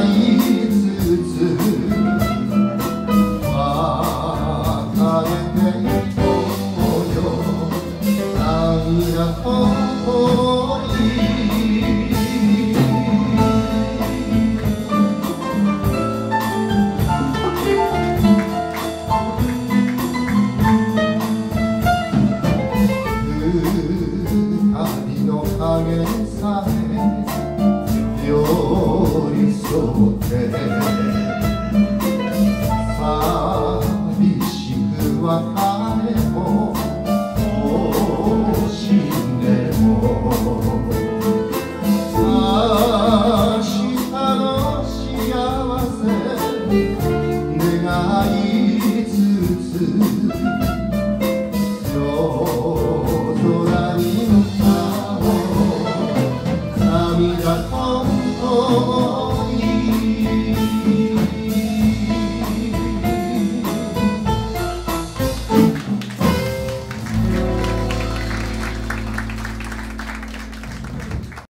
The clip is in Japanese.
いつつ別れていこうよ涙と共に旅の影さえ寄り添って寂しく別れも惜しんでも明日の幸せ願いつつ夜空に向かおう涙と